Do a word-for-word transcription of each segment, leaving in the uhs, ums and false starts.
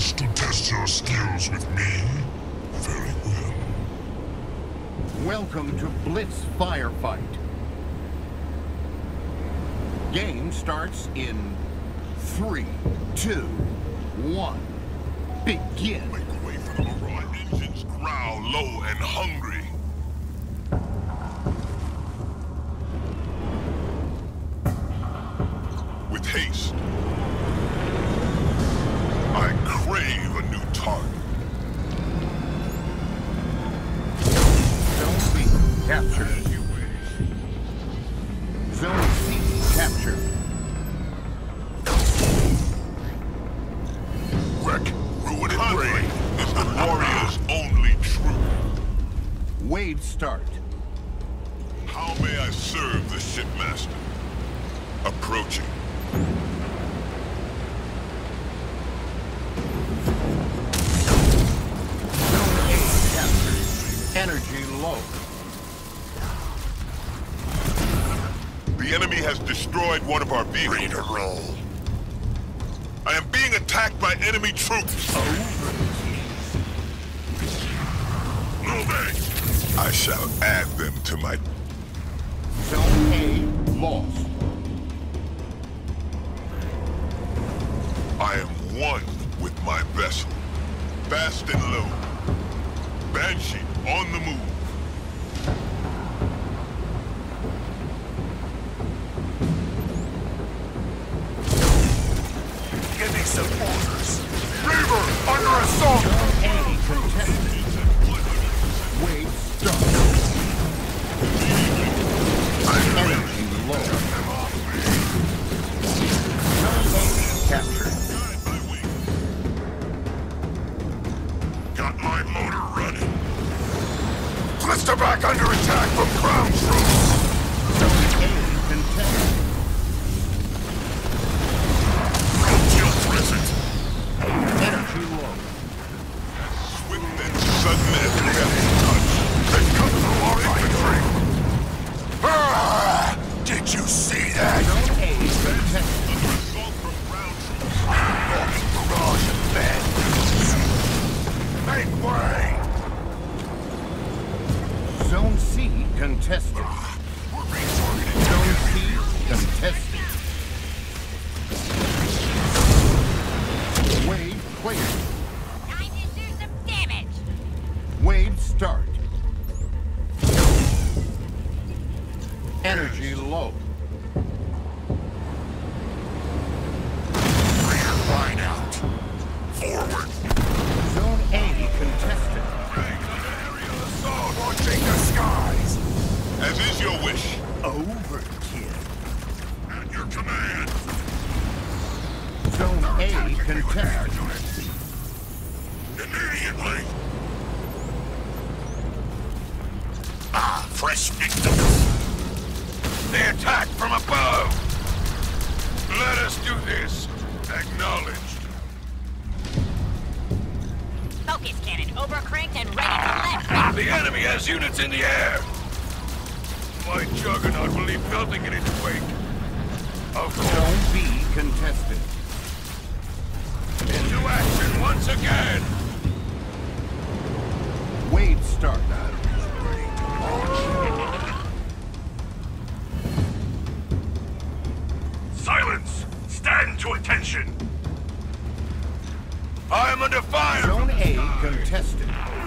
wish to test your skills with me? Very well. Welcome to Blitz Firefight. Game starts in three, two, one. Begin. Make way for the Marauder. Engines growl low and hungry. With haste, I crave a new target. Zone B captured. As you wish. Zone C captured. Wreck, ruin, and brave is the warrior's only truth. Wave start. How may I serve the shipmaster? Approaching. Zone A captured. Energy low. The enemy has destroyed one of our vehicles. Ready to roll. I am being attacked by enemy troops. Moving. I shall add them to my... Zone A lost. I am one with my vessel. Fast and low. Banshee on the move. Give me some orders. Reaver, under assault! Zone A contested. Wave start. Energy low. Zone A captured. Got my motor running. Cluster back under attack from ground troops! Zone A contested. Roadkill present. Energy low. Swift and sudden as death touch. They've come through our infantry! Ah! Did you see that? Zone A contested. Assault from ground troops. Walking barrage of men! Make way! Zone C contested. We're being targeted. Zone C contested. Wave clear. Time to do some damage. Wave start. Energy low. Line out. Forward. Zone A contested. Assault launching the skies! As is your wish. Overkill. At your command. Zone A contested. Immediately. Ah, fresh victims! They attack from above! Let us do this. Acknowledged. Focus cannon overcranked and ready for left. The enemy has units in the air! My juggernaut will leave nothing in its wake. Of course. Zone B contested. Into action once again! Wave start. Silence! Stand to attention! I am under fire! Zone A contested.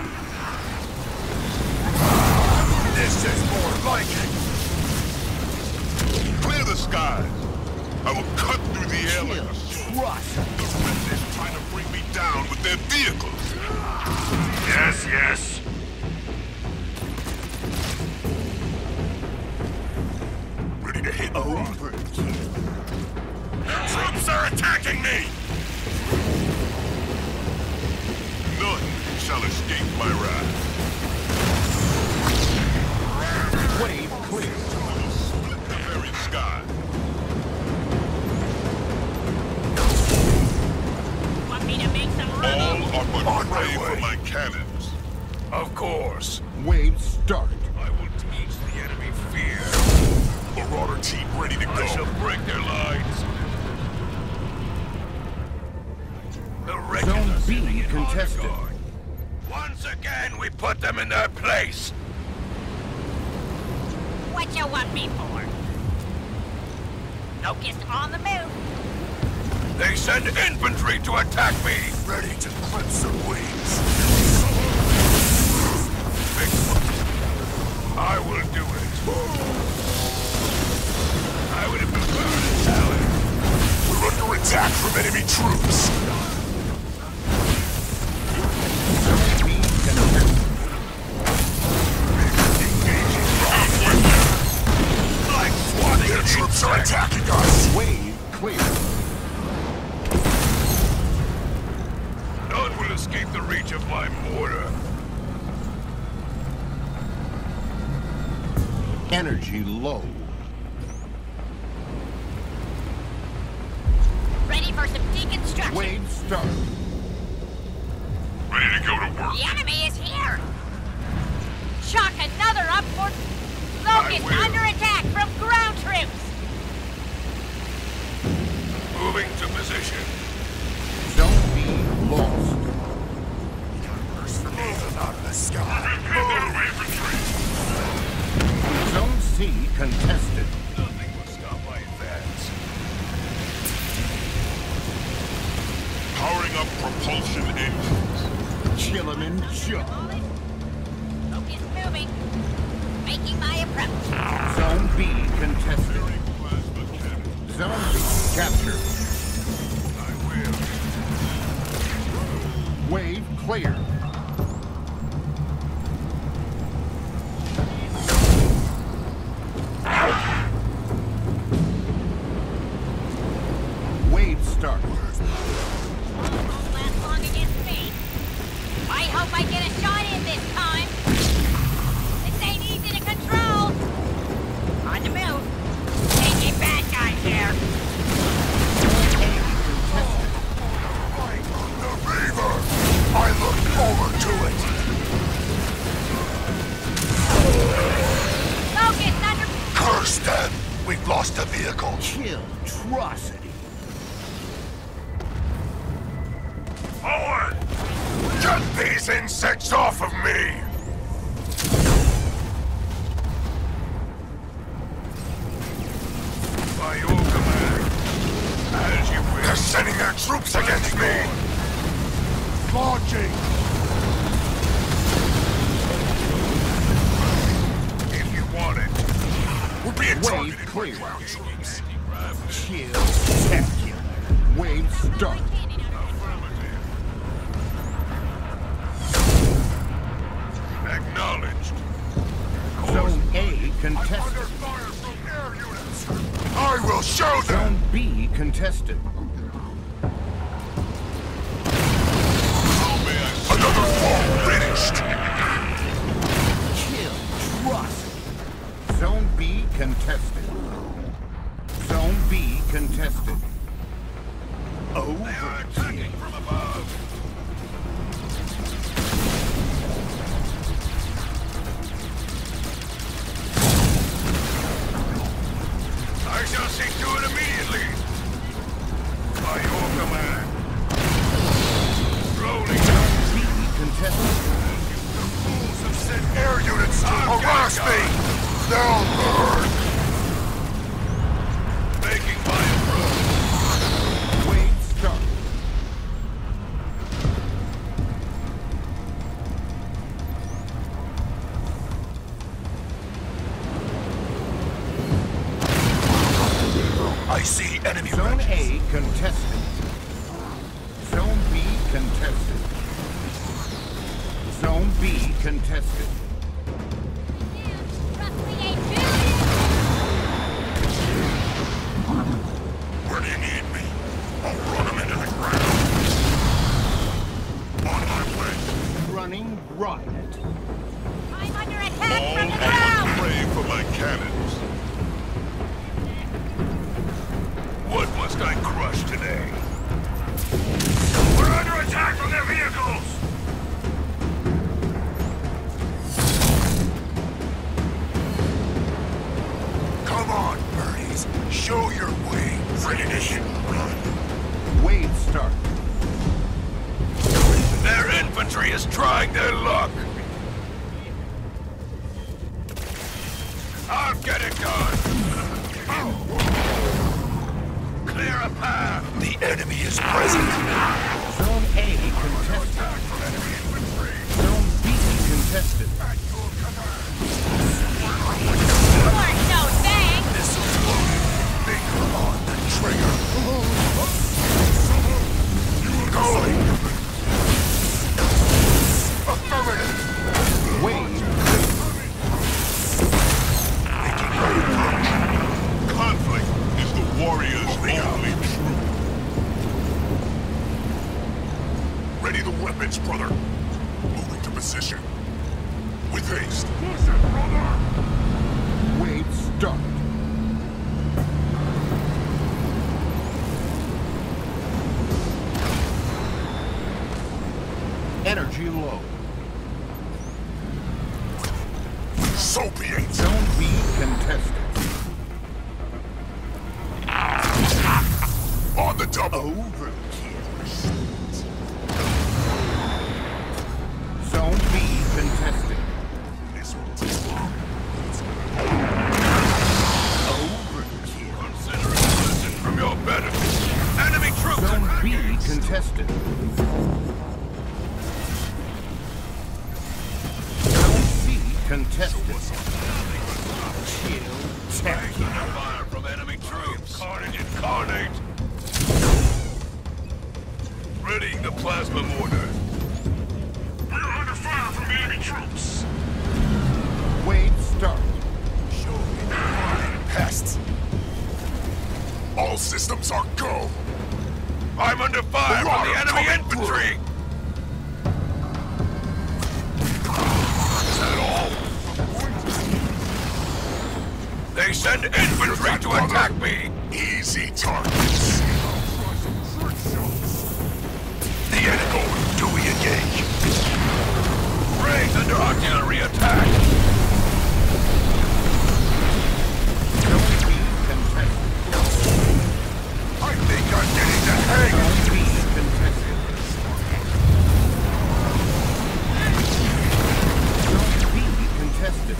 This is more like it! Clear the skies. I will cut through the air like Kill. a sword. Trust. The British trying to bring me down with their vehicles. Yes, yes. Ready to hit. Overkill. Troops are attacking me! None shall escape my wrath. Wave clear. I will split the very sky. Want me to make some All rubble? are but On my prey for way. my cannons. Of course. Wave start. I will teach the enemy fear. Marauder team ready to I shall go. break their lines. The Zone regulars B contested. Once again, we put them in their place. What you want me for? Locust on the move. They send infantry to attack me. Ready to clip some wings. I will do it. I would have preferred a challenge. We're under attack from enemy troops. Like swatting Their troops are attacking us. Wave clear. None will escape the reach of my mortar. Energy low. Ready for some deconstruction. Wave start. Ready to go to work. The enemy is here. Shock another up for Locust will. under attack from ground troops. Moving to position. Zone B lost. Out of the sky. Move, infantry. Zone C contested. Nothing will stop my advance. Powering up propulsion engines. Chill him in show. Locust moving. Making my approach. Zone B contested. Zone B captured. I will. Wave clear. Wave start. Won't last long against me. I hope I get a shot in this time. This ain't easy to control. On the move. Taking bad guys here. The Reaver. I look forward to it. Locust under... Curse them. We've lost a vehicle. Kill atrocity. Forward! Get these insects off of me! By your command. As you They're will. sending their troops against me! Launching! If you want it. We're being Wave targeted by clear. ground troops. Chill spectacular. Wave start. Acknowledged. Zone A contested. fire from air units! I will show them! Zone B contested. Another fall finished! Kill trust. Zone B contested. Zone B contested. They are attacking from above. I shall see to it immediately. By your command. Rolling out. B contested. Fools have sent air units to harass me! They'll learn! Making my approach. Wave start. I see enemy Zone wreckage. A contested. Zone B contested. Zone B contested. Roughly a Where do you need me? I'll run them into the ground. On my way. Running riot. I'm under attack from the ground. Praying for my cannons. What must I crush today? We're under attack from their vehicles! Come on, birdies. Show your wings. Ready to hit and run. Wave start. They're infantry is trying their luck. I'll get it done. Clear a path. The enemy is present. Zone A contested. Zone B contested. You weren't so dang! Missiles loaded. Finger on the trigger. Going. Affirmative. Wave. Conflict is the warrior's only truth. Ready the weapons, brother. Moving to position. With haste. Wave start. Energy low. So be it. Zone B contested. On the double. Overkill. Zone B contested. This will take long. Overkill. Consider it a lesson from your benefit. Enemy troops Zone are B contested. Zone C contested. Chill. taking the fire from enemy troops. Carnage incarnate. Readying the plasma mortar. We're under fire from enemy troops. Wave start. Show me the flying pests. All systems are go. I'm under fire from the Marauder enemy coming infantry. Is that all? They send infantry to attack me. Easy targets. The enemy. Do we engage? Ray's under artillery attack. Zone B contested. I think I'm getting the hang. Zone B contested. Zone B contested.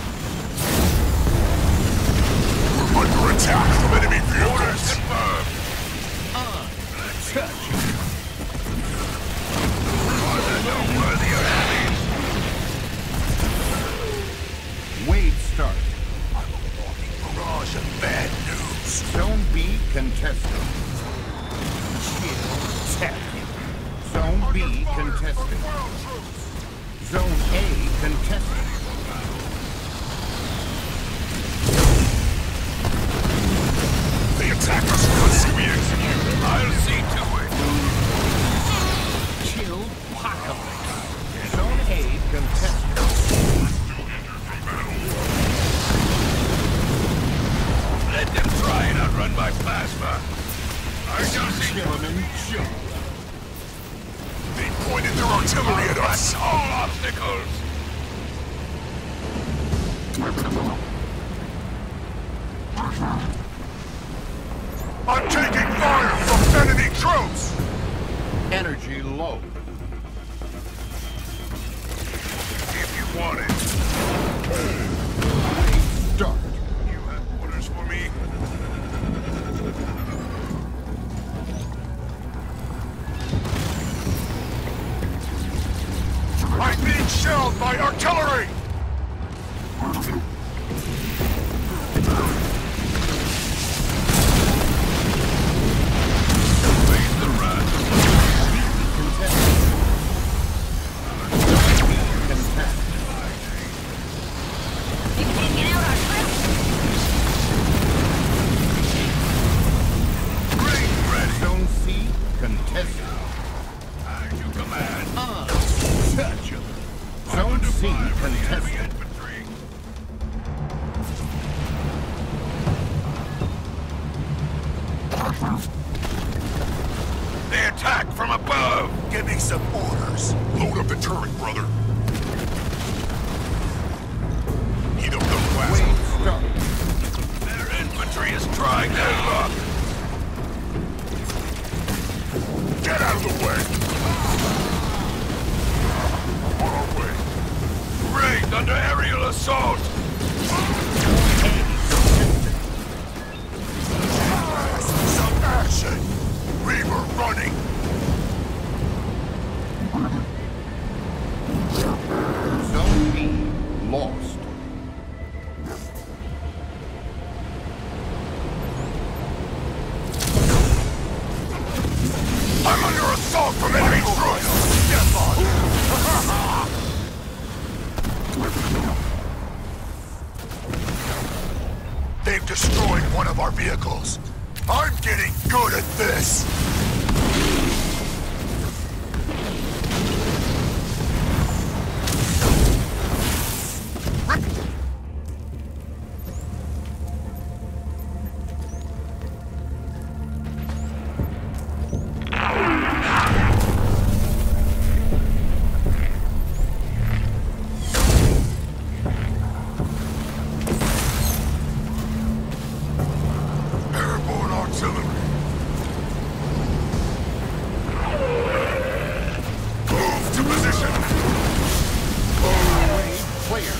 We're under attack from enemy Orders vehicles. confirmed. Touch. Are there no worthier enemies? Wave start. I'm a walking barrage of bad news. Zone B contested. Chill. Tactic. Zone B contested. Zone A contested. They attack us once we execute. I'll see to it. Chill. Apocalypse. Zone A contested. Let them try and outrun my plasma. I shall see to it. Chillman jump. They pointed their artillery at us. All obstacles. I'm taking fire from enemy troops. Energy low. If you want it. Wave start. You have orders for me? I'm being shelled by artillery. Raise the rat. Contested. Contested. You can't get out our troops! Ring ready. Zone C contested. As you command. Untouchable. Zone C Enemy contested. infantry. They attack from above. Give me some orders. Load up the turret, brother. Heat up the plasma. Wave start. Their infantry is trying their luck. Get out of the way. under aerial assault! Some action! Reaver running! Zone B lost. I'm under assault from enemy troops! Step on! They've destroyed one of our vehicles. I'm getting good at this! Airborne artillery! Move to position! Clear.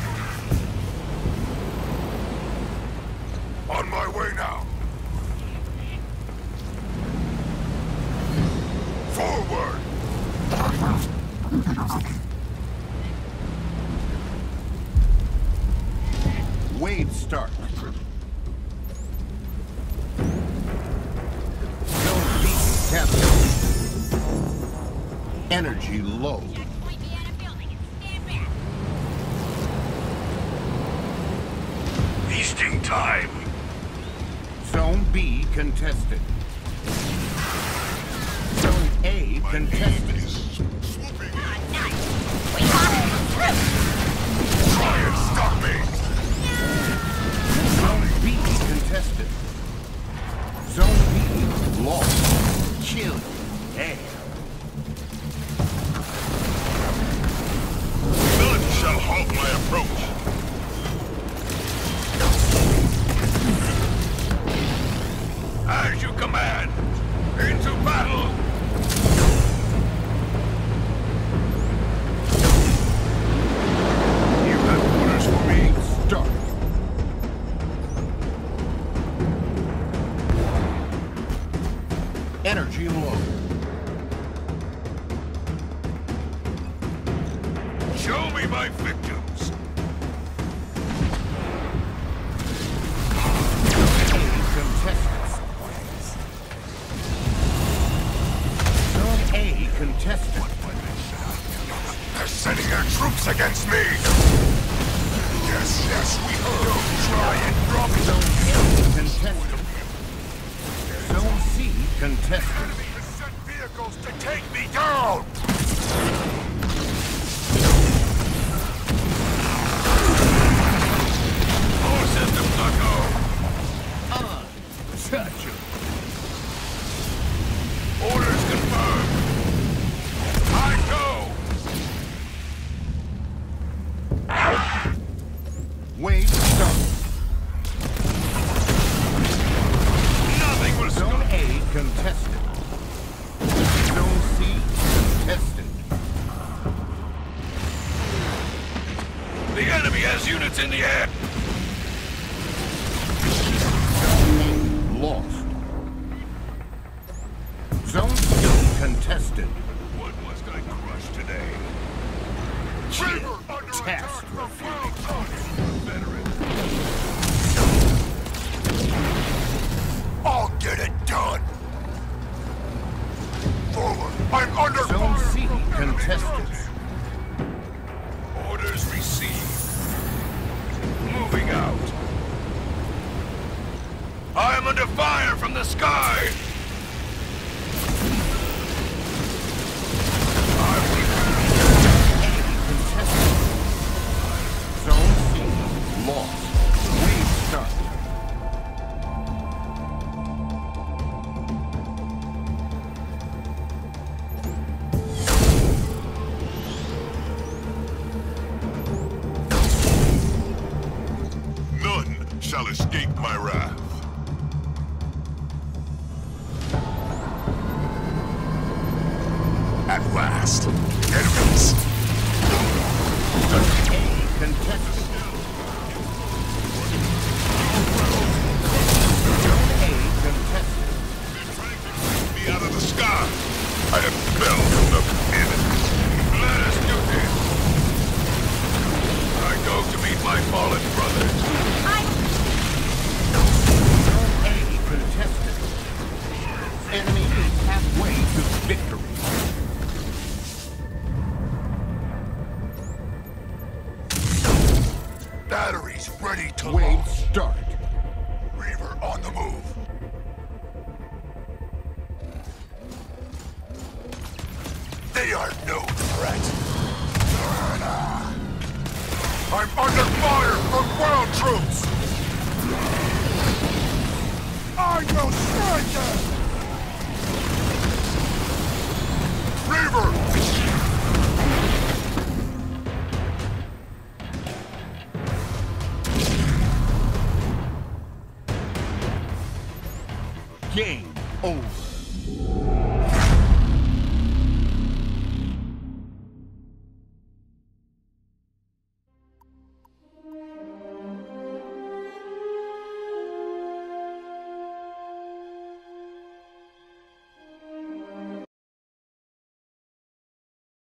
On my way now! Forward! Wave start. Zone B captured. Energy low. Checkpoint me out of building and stand back. Feasting time! Zone B contested. Zone A contested. Swooping in. Ah, nice. We lost the troops. Try and stop me! Zone B contested. Zone B lost. Kill. Damn. None shall halt my approach. As you command! Into battle! You have orders for me? Start. Energy low. Show me my victims! Contested. Zone A contested. They're sending their troops against me! Yes, yes, we heard! Don't try and drop it! Zone A contested. Zone C contested. Send vehicles to take me down! All systems are go! Touch it. Orders confirmed! I go! Wave start. Nothing will Zone stop! A contested. Zone C contested. The enemy has units in the air! Zone A lost. Zone C contested. What must I crush today? Reaver under Task attack from refused. Blue Veteran! I'll get it done! Forward! I'm under Zone fire C from enemy contested. troops. Orders received. Moving out. I am under fire from the sky! I Contested. Zone C lost. Wave start. None shall escape my wrath. Troops ready to Wait, launch. start. Reaver on the move. They are no threat. I'm under fire from ground troops! I will striker! Reaver! Game over.